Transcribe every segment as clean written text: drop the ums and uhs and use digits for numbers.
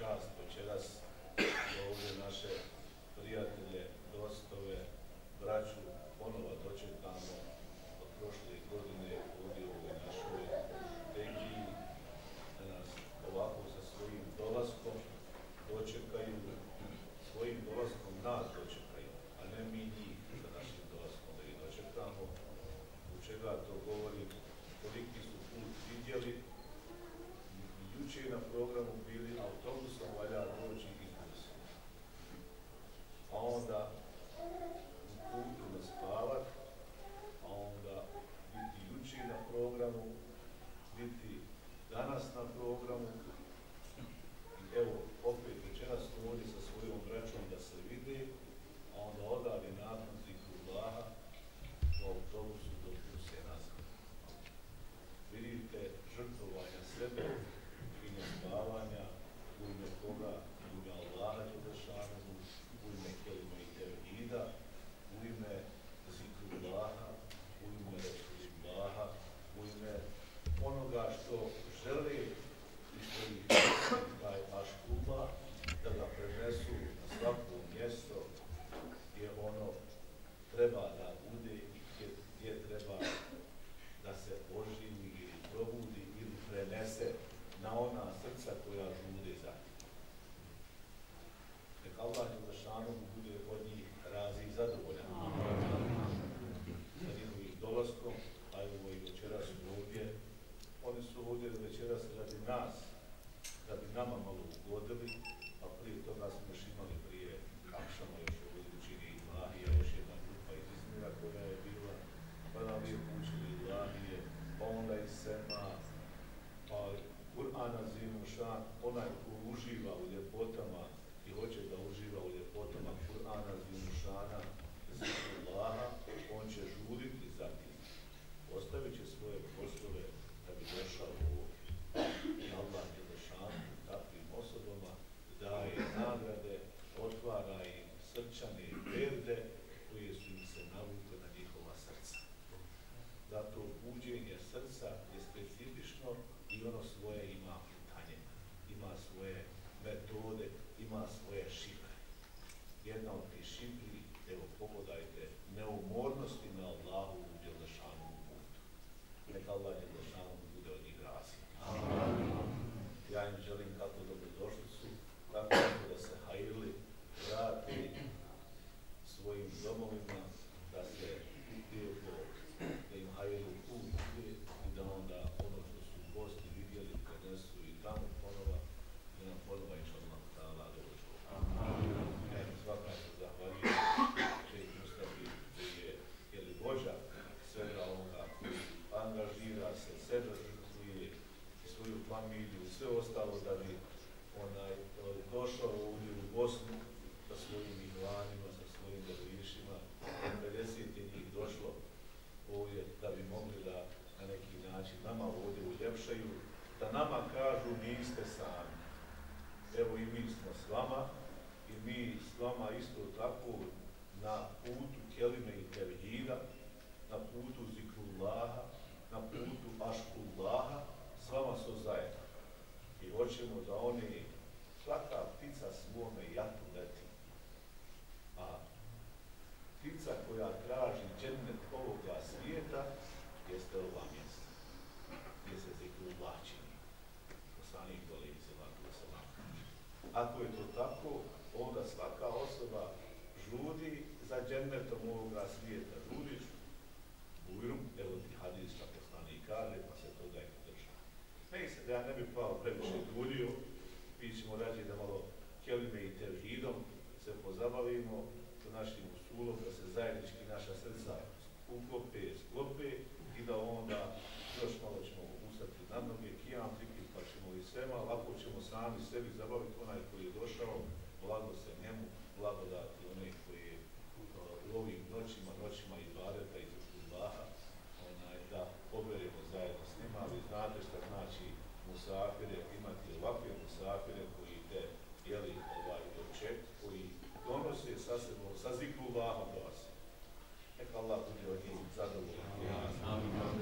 čast večeras da ovdje naše prijatelje, dostove, braću ponovo dočekamo od prošle godine ovdje u ovoj našoj regiji, da nas ovako sa svojim dolaskom dočekaju, svojim dolaskom nas dočekaju, a ne mi njih sa našim dolaskom da ih dočekamo, u čega to govori, koliki su put vidjeli. Juče je na programu bili autobusom, valja doći iz busa. A onda u putu na spavat, a onda biti juče na programu, biti danas na programu. I evo, opet večeras smo ovdje sa svojom braćom da se vide, a onda odavde nakon zikrullaha u autobusu do buse nazad. Vidite žrtvovanja sebe i nespavanja u ime koga, u ime Allaha Đelešanohu, u ime kelime i tevhida, u ime zikrullaha, u ime Resulullaha, u ime onoga što žele i što ih taj aškullah da ga prenesu na svako mjesto gdje ono treba da bude i gdje treba da se oživi ili probudi ili prenese na ona srca koja žude za njih. Nek Allah Đelešanohu bude od njih razi i zadovoljan. Sa njihovih dolaskom, a evo i večeras ovdje. Oni su ovdje večeras radi nas, da bi nama malo ugodili, a prije toga smo još imali prije akšama još ovdje učini Ilahija, još jedna grupa iz Izmira koja je bila, pa nam lijepo učili Ilahije, pa onda iz Sema, pa Kur'an azimu šan, onaj ko uživa u ljepotama i hoće da uživa u ljepotama Kur'ana azimu šana, zikrullaha, on će žuriti za tim. Ostavit će svoje poslove da bi došao ovdje. I Allah Đelešanohu takvim osobama daje nagrade, otvara im srčane perde koje su im se navukle na njihova srca. Zato buđenje srca je specifično i ono svoje ima putanje, ima svoje metode, ima svoje šifre. Jedna od tih šifri, evo pogledajte, neumornosti na Allahu Đelešanovu putu. Neka Allah Đelešanovu bude od njih razi. Ja im želim kako dobrodošlicu, kako da se hajili, vrati svojim domovima, da se lijepo, da im hajili put i da onda ono što su gosti vidjeli prenesu i tamo ponova, da nam ponova inša Allah ta'ala dođu. Svakako zahvaljujem Šejh Mustafi koji je vođa svega ovoga koji angažira se, sebe žrtvuje i svoju familiju i sve ostalo da bi došao ovdje u Bosnu sa svojim ihvanima, sa svojim dervišima, 50 je njih došlo ovdje da bi mogli da na neki način nama ovdje uljepšaju, da nama kažu niste sami. Evo i mi smo s vama i mi s vama isto tako na putu kelime i tevhida, na putu zikrullaha, na putu aškullaha, s vama su zajedno. I hoćemo da oni, svaka ptica svome jatu leti. A ptica koja traži džennet ovoga svijeta jeste ova mjesta, gdje se zikrullah čini. Poslanik alejhi selatu vesselam kaže. Ako je to tako, onda svaka osoba žudi za džennetom ovoga svijeta. Žudiš bujrum, evo ti hadis što poslanik kaže, pa se toga i podržava. Mislim da ja ne bih pao previše duljio, mi ćemo rađe da malo kelime i tevhidom se pozabavimo sa našim usulom, da se zajednički naša srca uklope, sklope i da onda još malo ćemo ustati na noge, kijam, zikir, pa ćemo i svema, lako ćemo sami sebi zabaviti onaj koji je došao, blago se njemu, blagodati onih koji je u ovim noćima ibadeta i zikrullaha, da poberemo zajedno s njima, ali znate šta znači musafire, imati ovakve musafire koji te doček, koji donose sa sebom, sa zikrullahom do vas. Neka Allah bude od njih zadovoljan.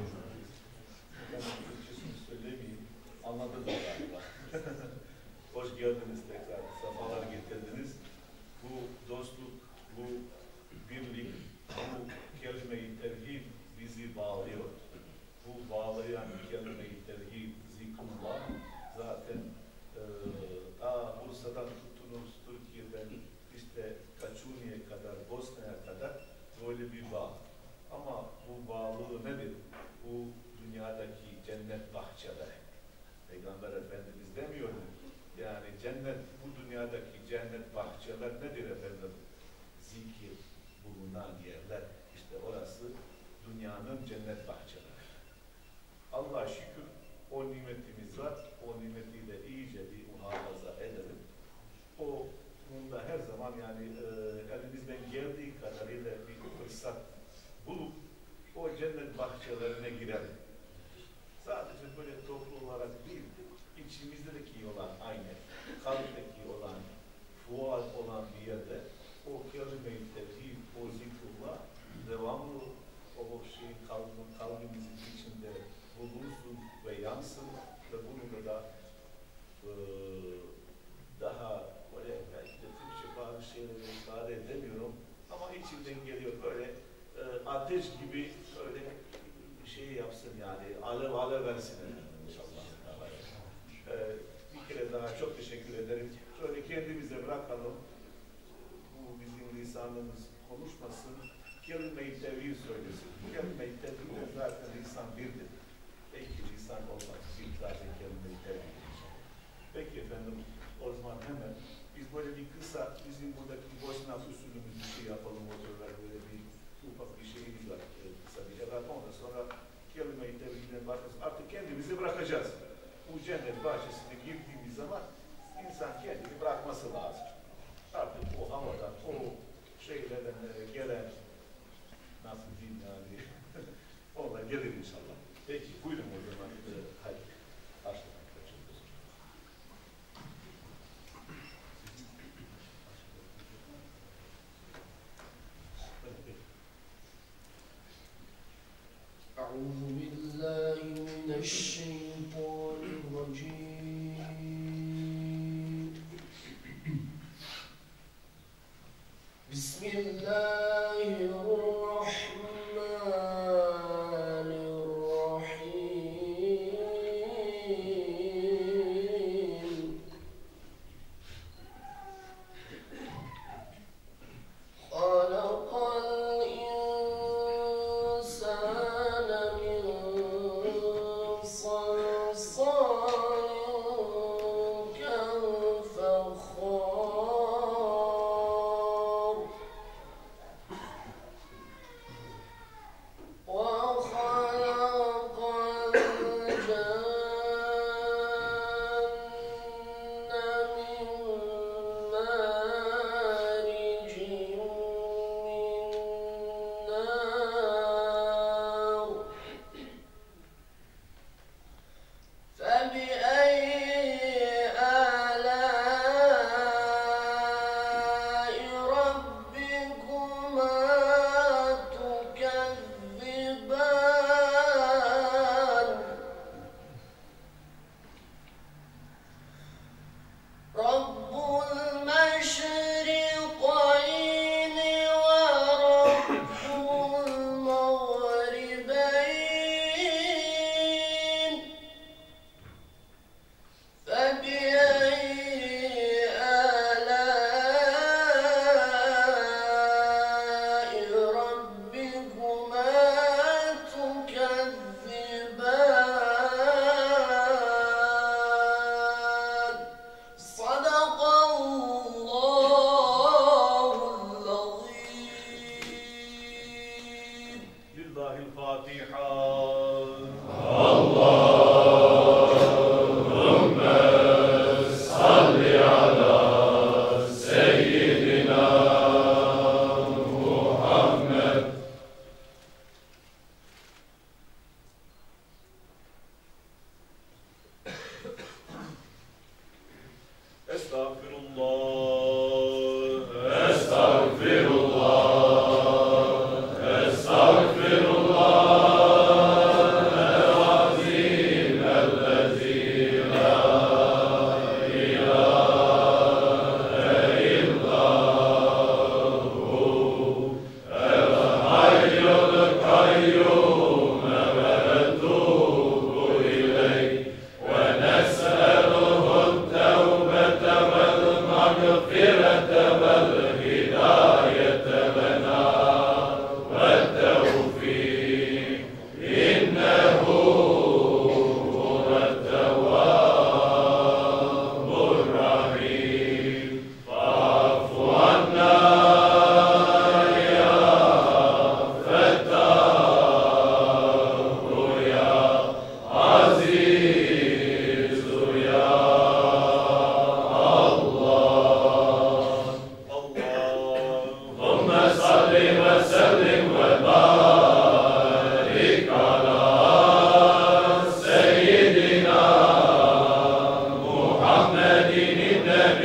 Amin. Allah da dogadila. Hoş geldiniz tekrar, sefalar getirdiniz. Bu dostluk, bu birlik, bu kelime-i tevhid bizi bağlıyor. Bu bağlayan kelime-i tevhid, zikrullah zaten Bursa'dan tuttunuz, Türkiye'den işte Kaçuni'ye kadar, Bosna'ya kadar böyle bir bağ. Ama bu bağlılığı nedir? Bu dünyadaki cennet bahçeleri. Peygamber Efendimiz demiyor mu? Yani cennet, bu dünyadaki cennet bahçeler nedir efendim? Zikir bulunan yerler. İşte orası dünyanın cennet bahçeleri. Allah'a şükür o nimetimiz var. O nimeti de iyice bir muhafaza edelim. O bunda her zaman yani elimizden geldiği kadarıyla bir fırsat bulup o cennet bahçelerine girelim. Sadece böyle toplu olarak değil, içimizdeki olan aynı, kalpteki olan, fual olan bir yerde o kelime-i tevhid, o zikrullah devamlı o şey kalbimizin içinde bulunsun ve yansın ve bunu da daha böyle belki de Türkçe bazı şeyleri ifade edemiyorum ama içimden geliyor böyle ateş gibi öyle şey yapsın yani alev alev versin inşallah. Bir kere daha çok teşekkür ederim. Şöyle kendimize bırakalım. Bu bizim lisanımız konuşmasın. Kelime-i tevhid söylesin. Kelime-i tevhid zaten lisan birdir. Belki lisan olmaz. Bir zaten kelime-i tevhid. Peki efendim o zaman hemen biz böyle bir kısa bizim buradaki Bosna usulümüz bir şey yapalım oturlar böyle bir ufak bir şeyimiz var. Kısa bir evlat ondan sonra kelime-i tevhidden bakıyoruz. Artık kendimizi bırakacağız. Bu cennet bahçesine girdiğimiz zaman insan kendini bırakması lazım. Artık o havadan, o şeylerden gelen nasıl diyeyim yani onlar gelir inşallah. Peki buyurun o zaman. Hadi. Başlayalım. أعوذ بالله من الشيطان الرجيم بسم الله الرحمن الرحيم خلق الإنسان من صلصال كالفخار وخلق الجن من مارج من نار فبأي آلاء ربكما تكذبان رب المشرقين ورب المغربين فبأي آلاء ربكما تكذبان صدق الله العظيم Lillahi'l Fatiha. Estağfirullah.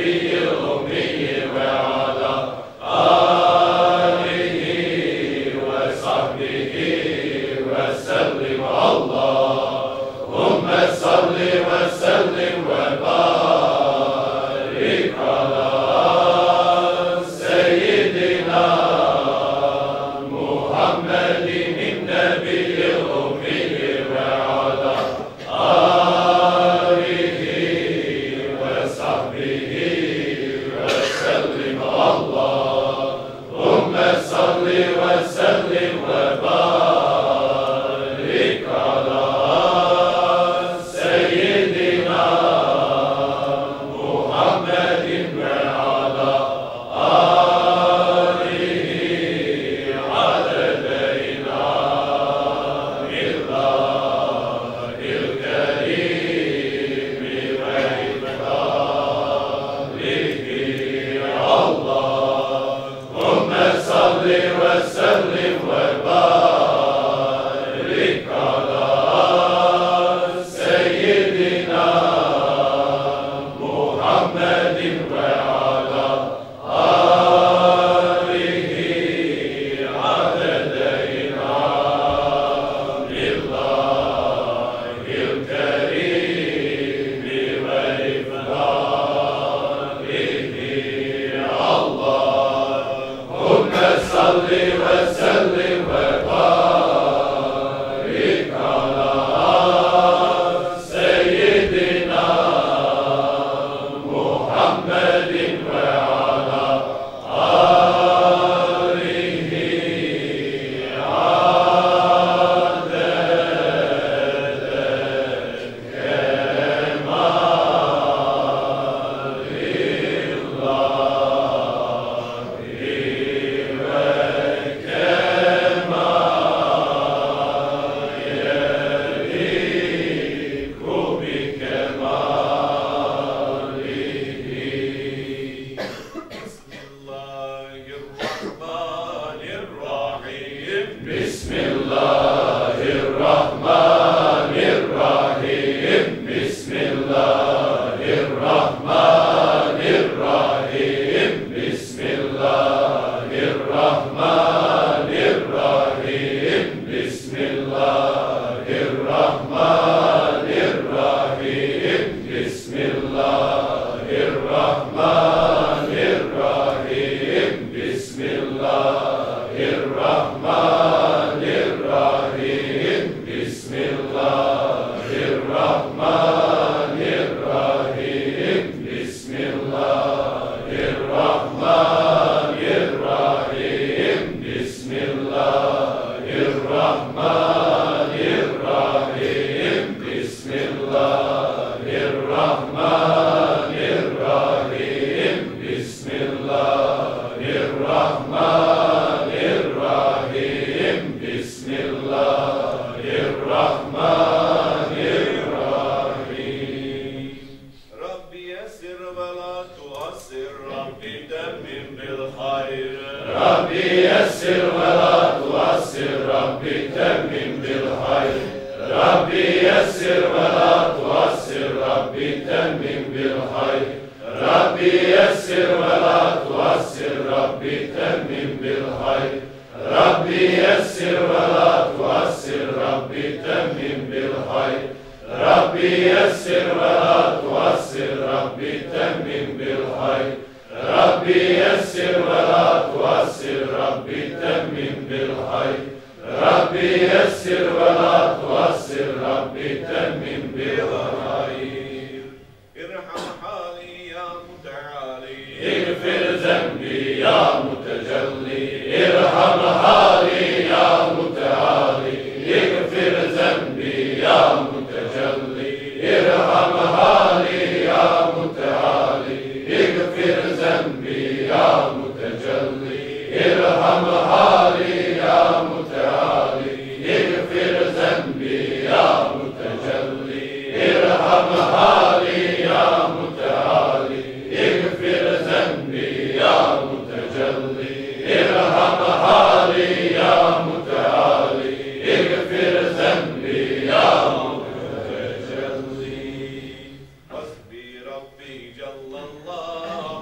حسبي ربي جل الله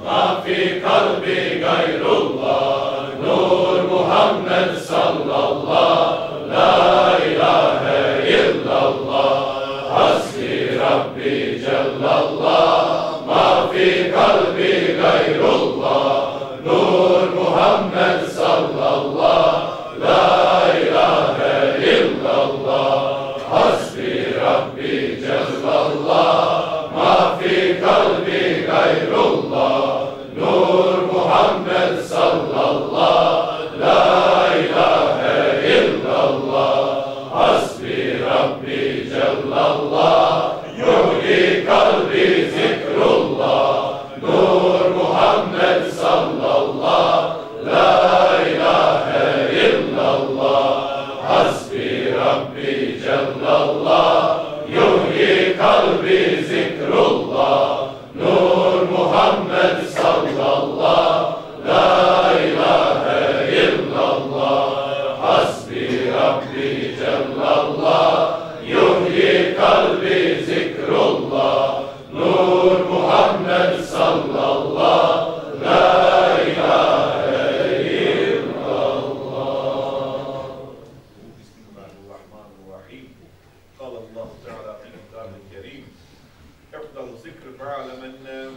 ما في قلبي غير الله نور محمد صلى الله لا إله إلا الله حسبي ربي جل الله ما في قلبي غير الله نور محمد صلى الله لا إله إلا الله حسبي ربي جل الله ما في قلبي غير الله نور محمد صلى الله لا إله إلا الله حسبي ربي جل الله يحيي قلبي ذكر الله نور محمد صلى الله لا إله إلا الله حسبي ربي جل الله يحيي قلبي ذكر الله نور محمد صلى الله لا إله إلا الله حسبي ربي جل الله يحيي قلبي ذكر الله نور محمد صلى الله لا إله إلا الله. بسم الله الرحمن الرحيم. قال الله تعالى في الكتاب الكريم افضل ذكر فعلم انه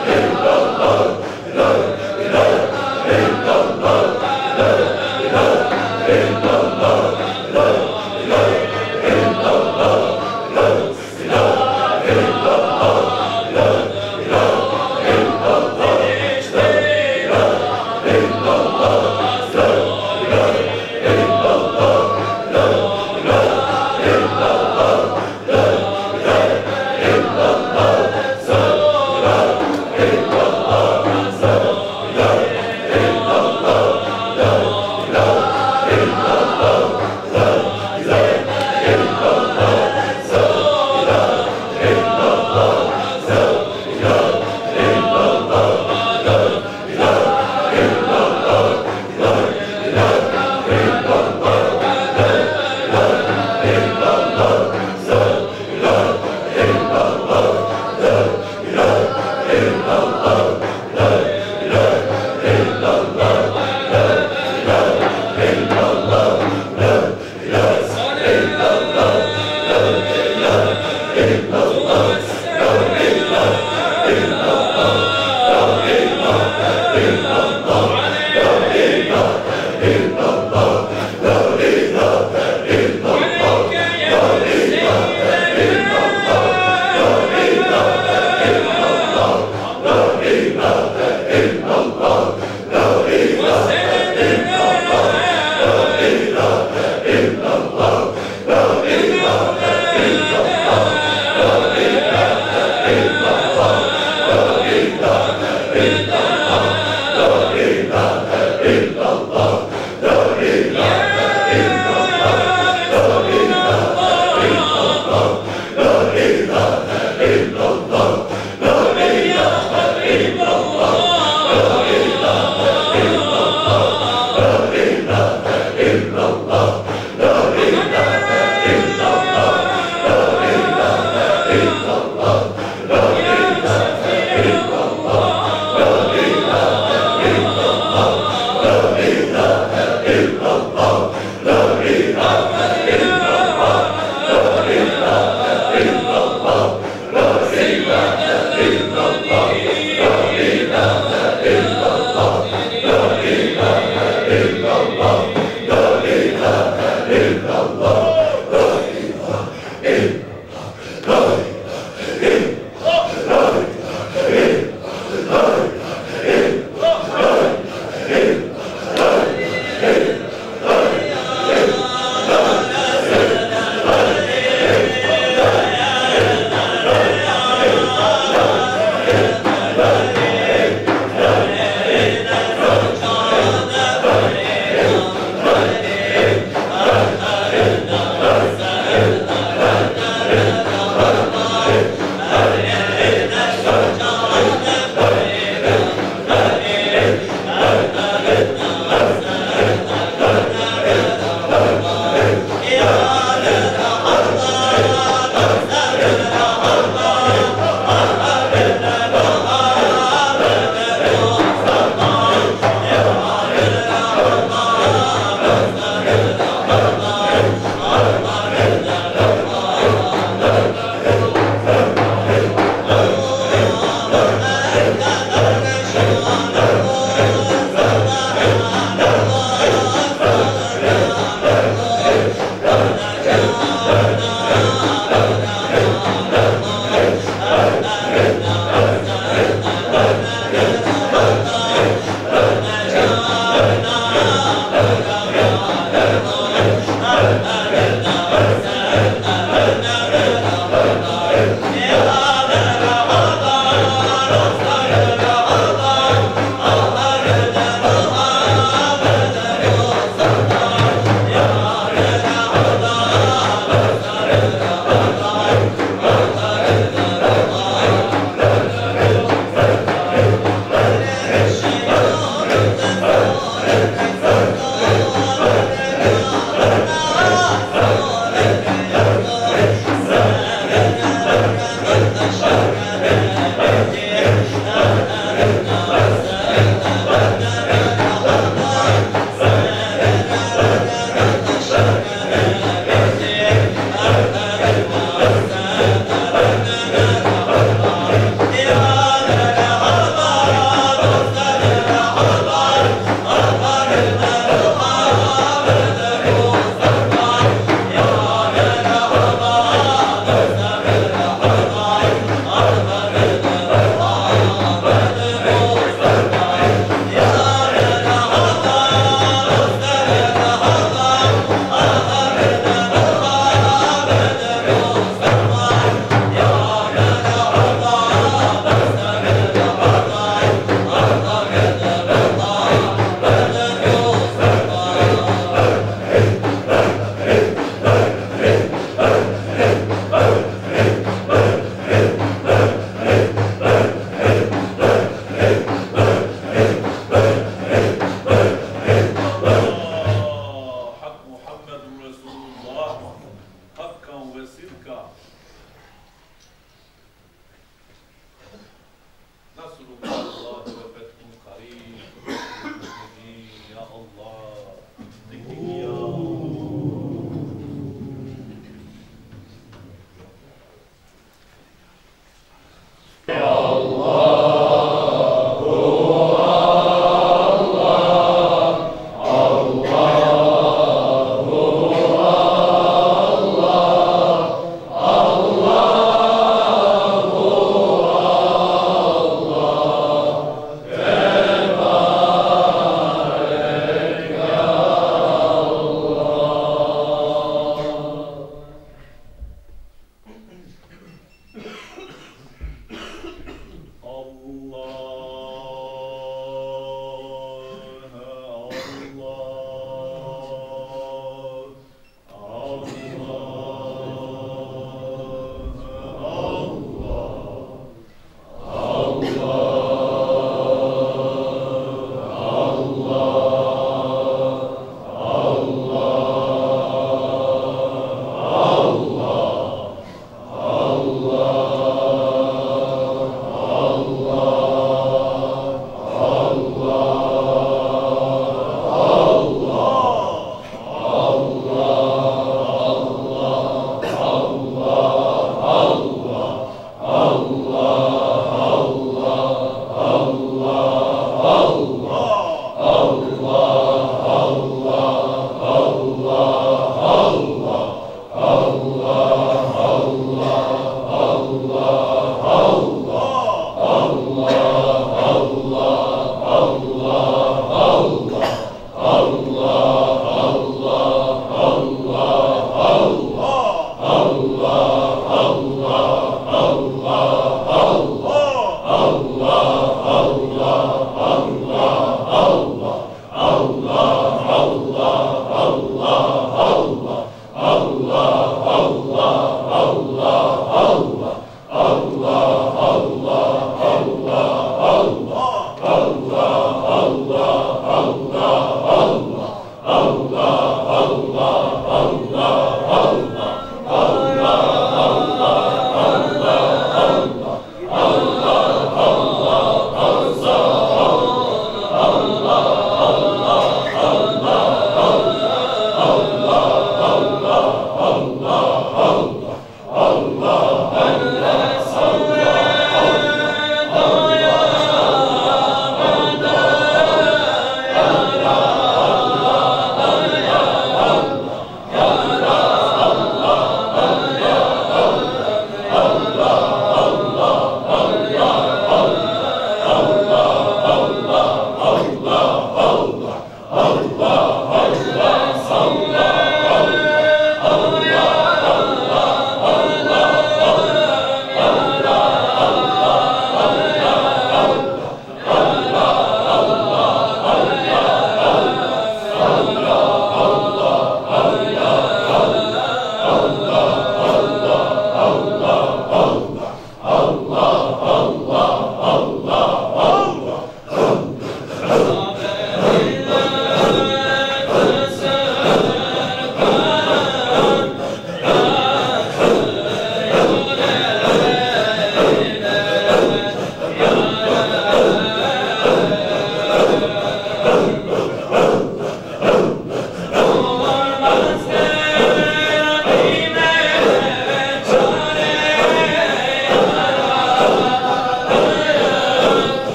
Yeah.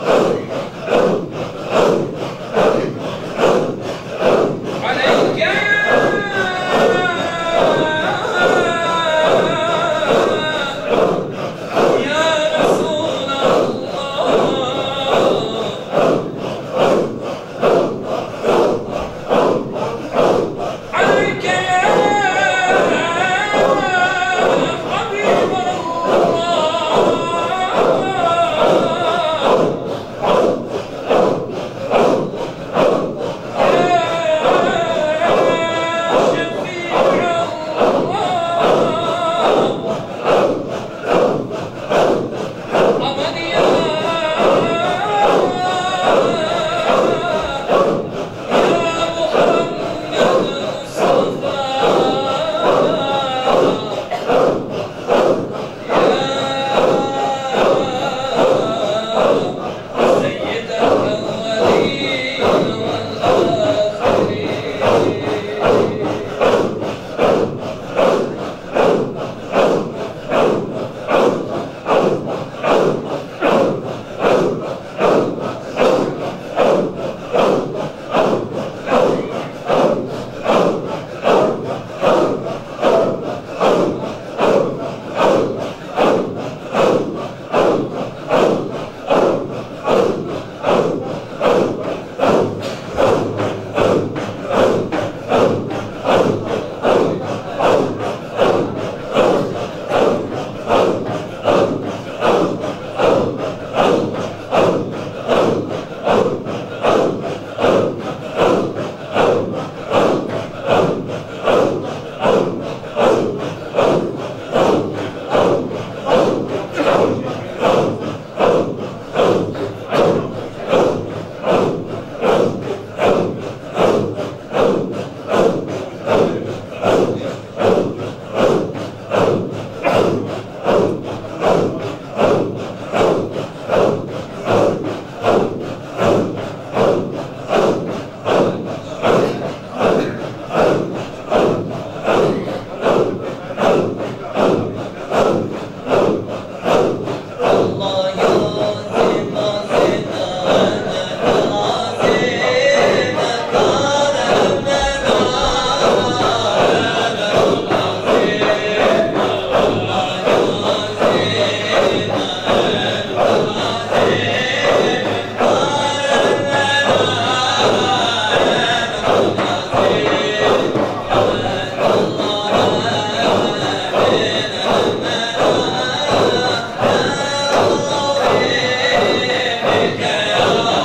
Yeah.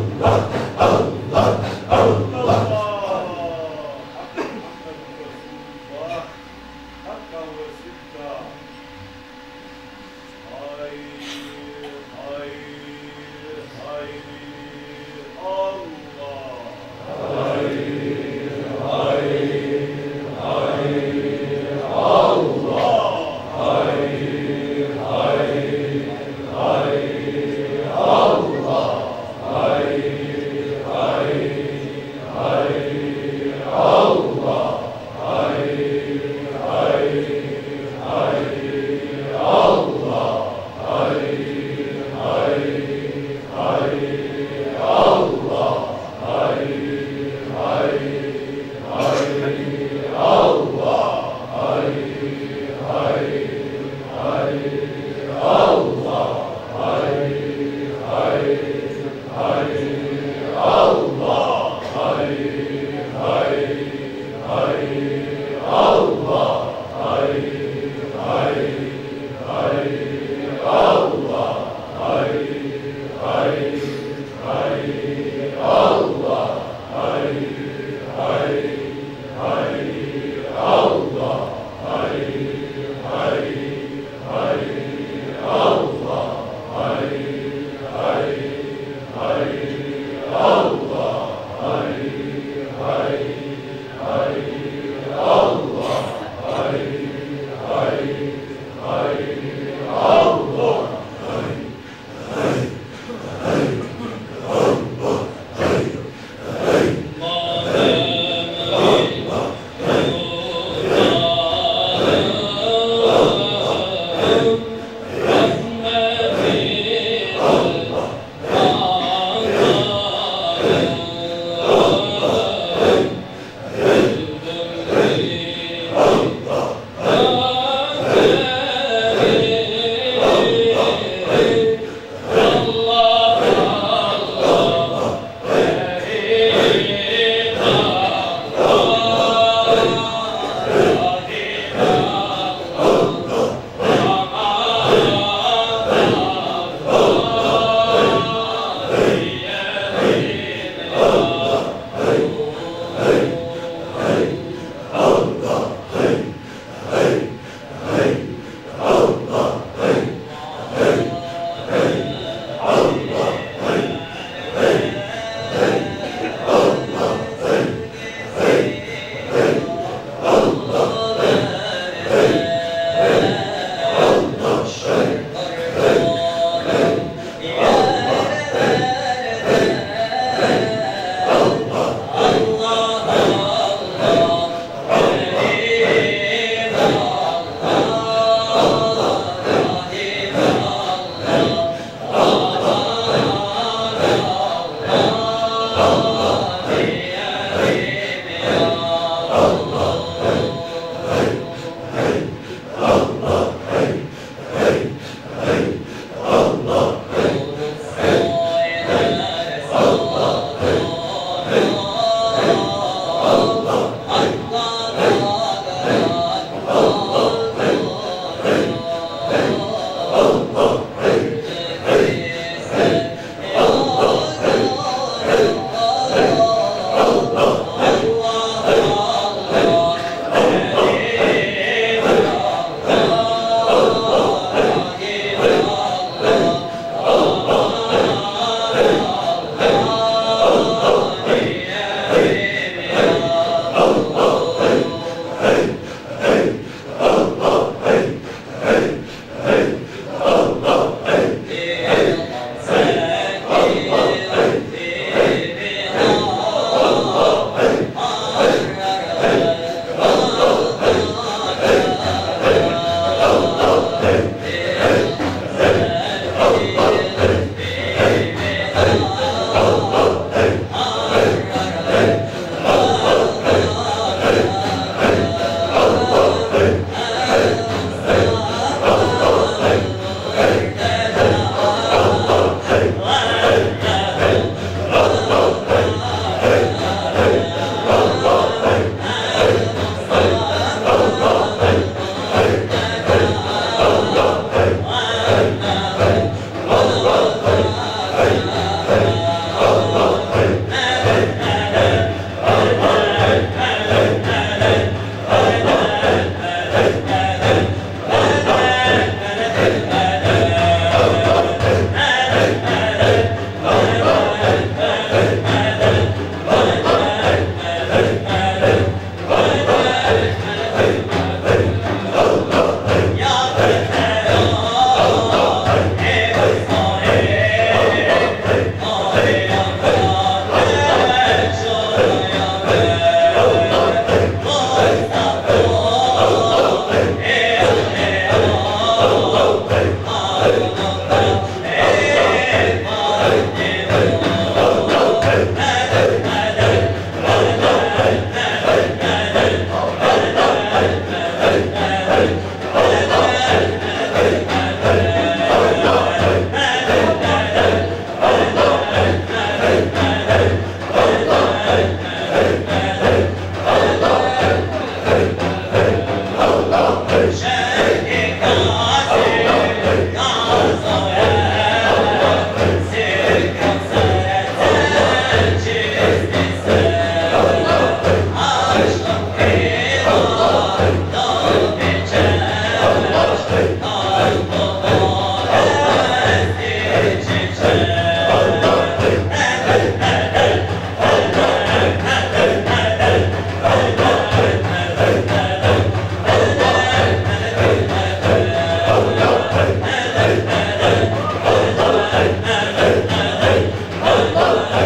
Allah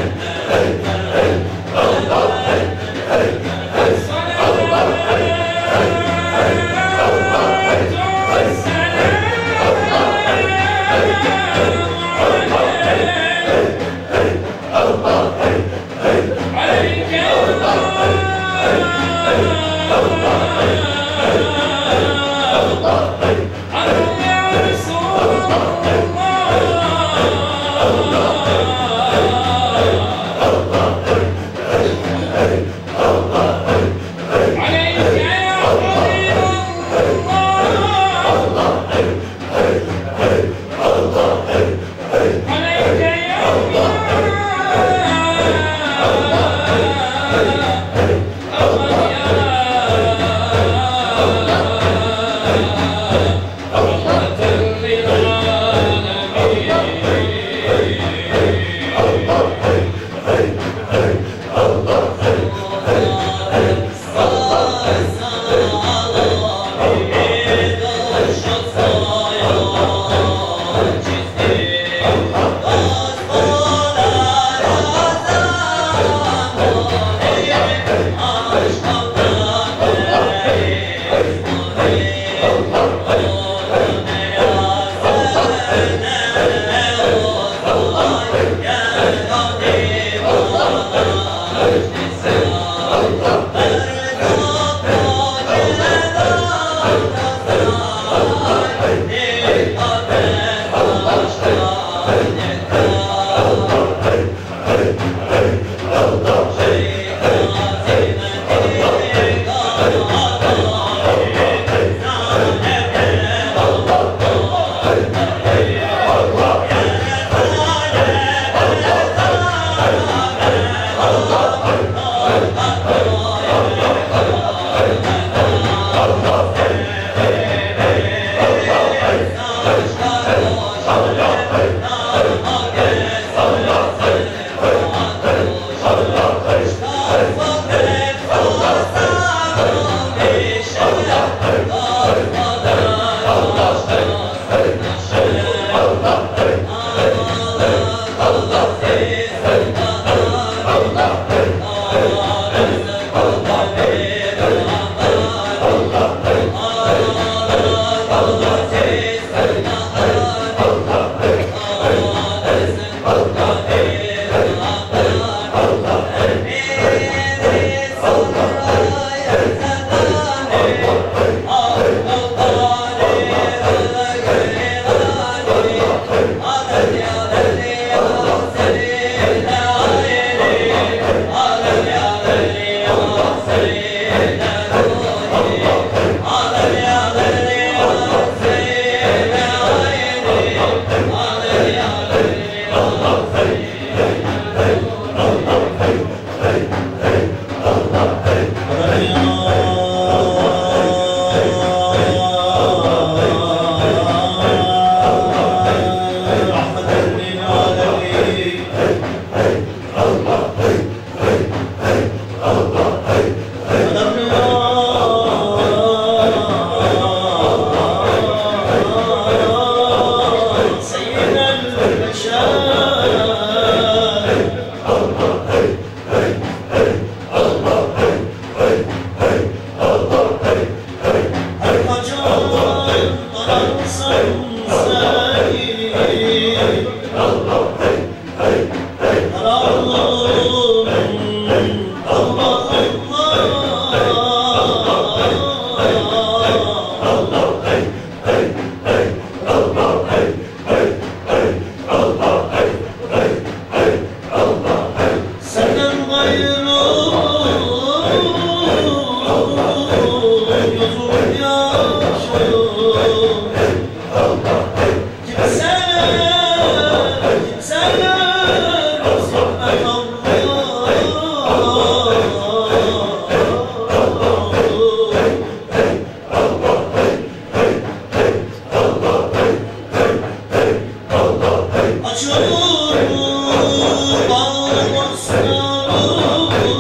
Açılır bağ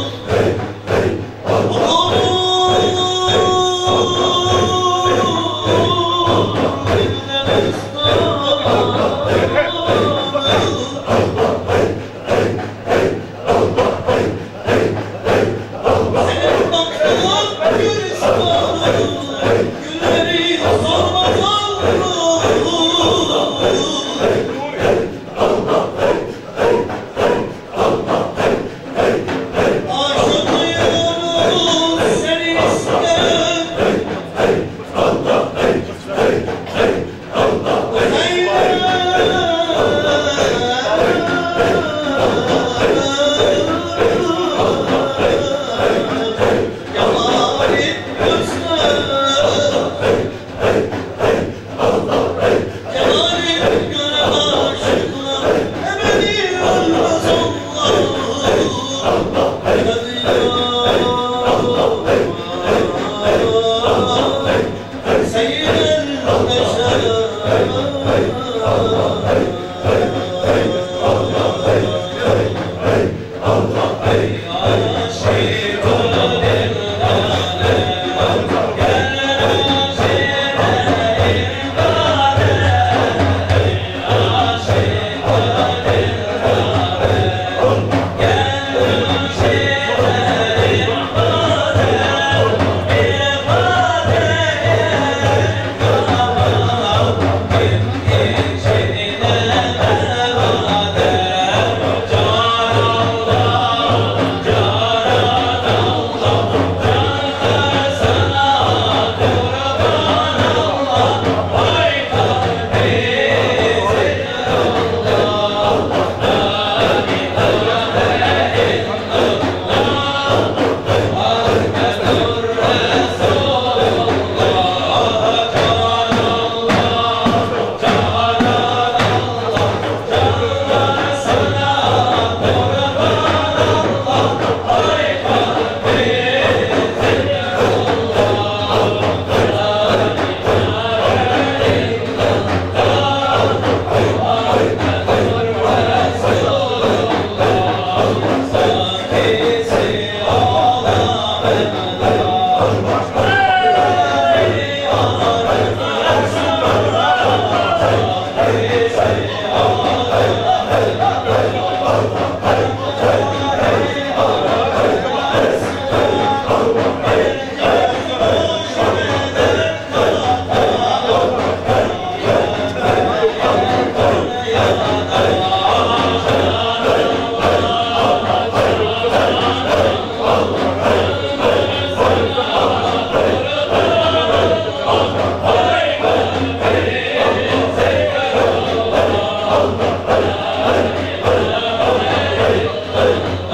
Allah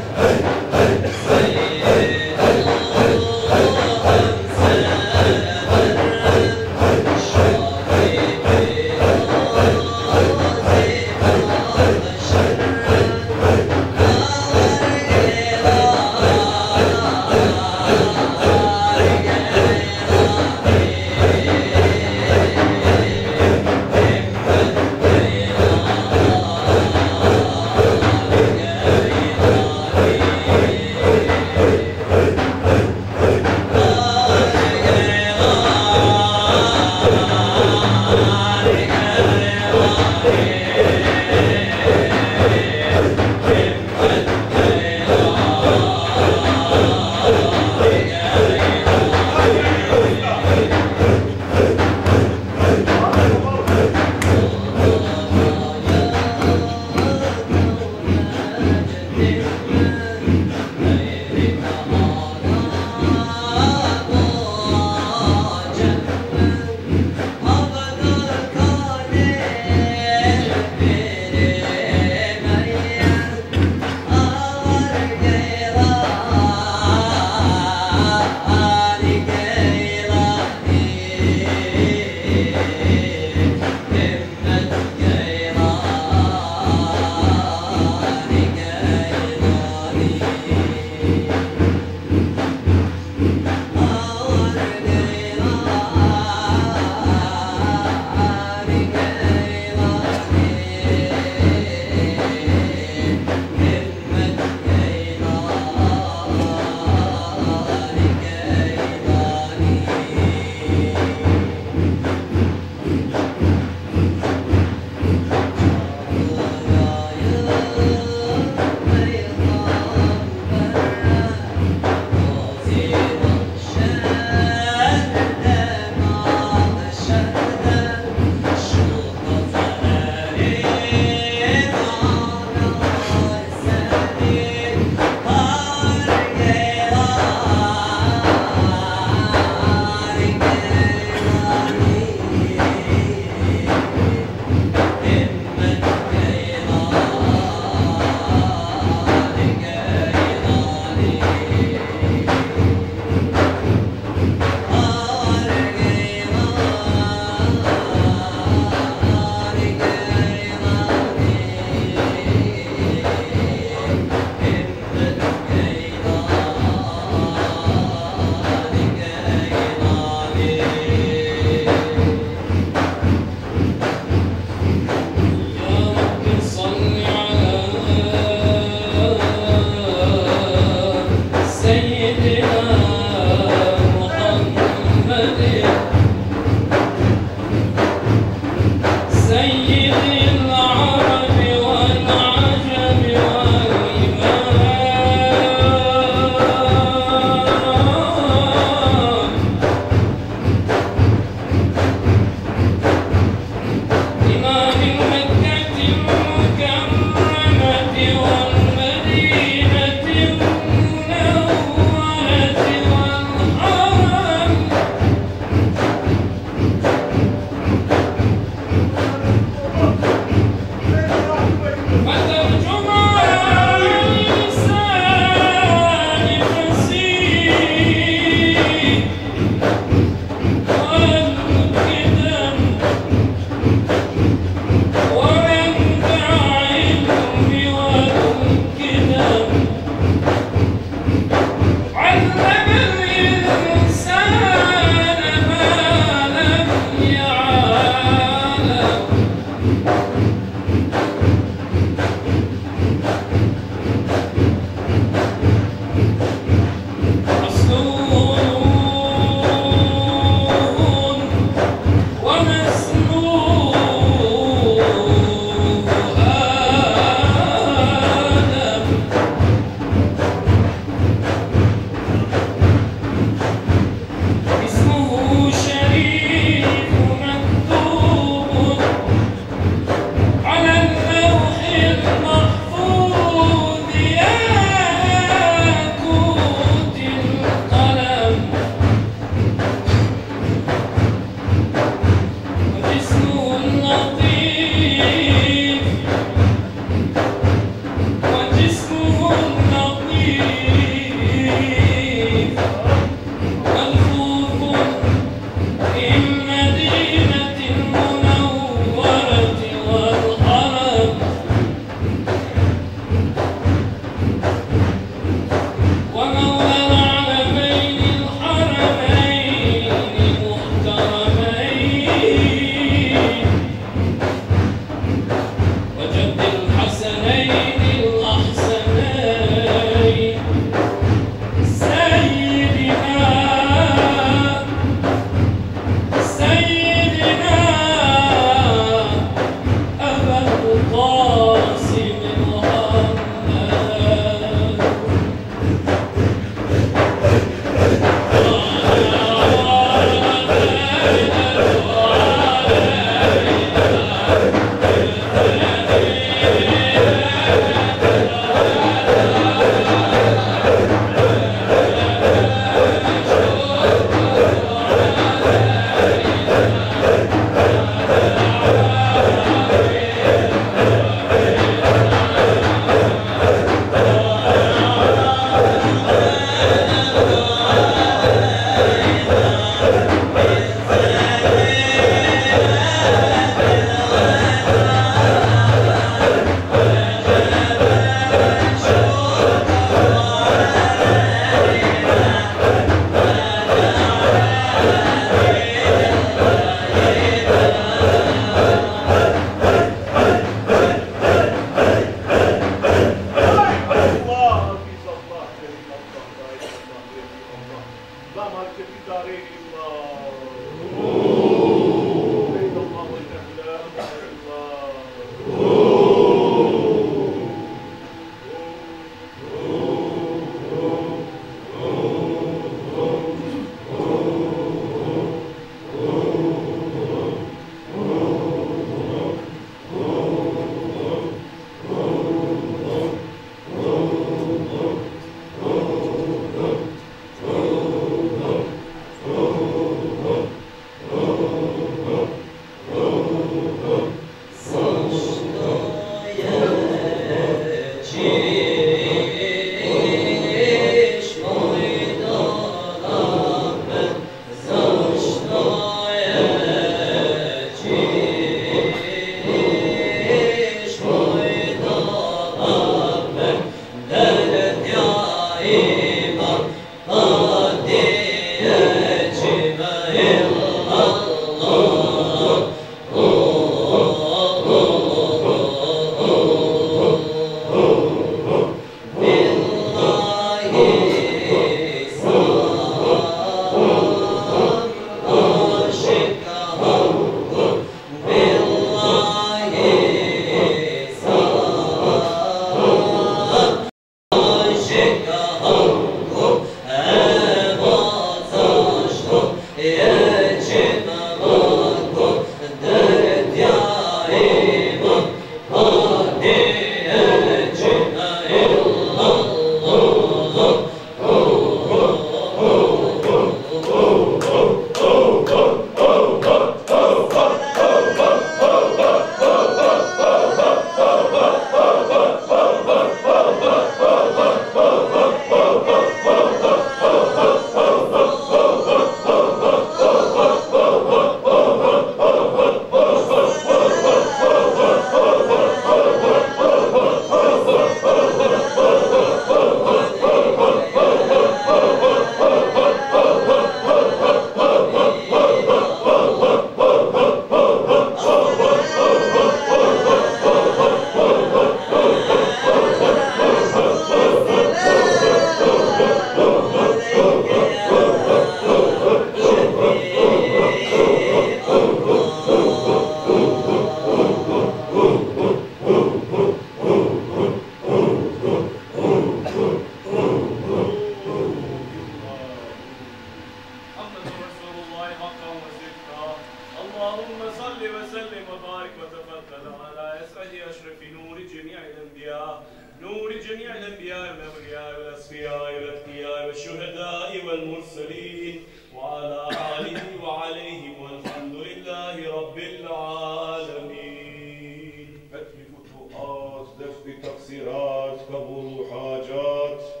دفع تقصيرات قبول حاجات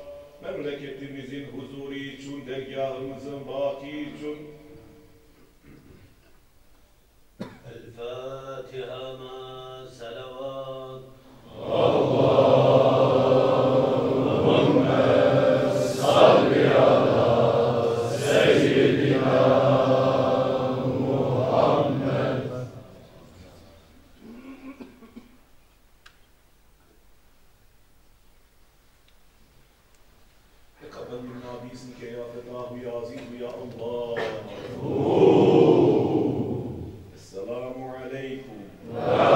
memleketimizin huzuru için, dergahımızın baki için. الفاتحة مع صلوات اللهم صل على سيدنا محمد. تقبل منا باسمك يا فتاه يا عزيز يا الله. السلام عليكم.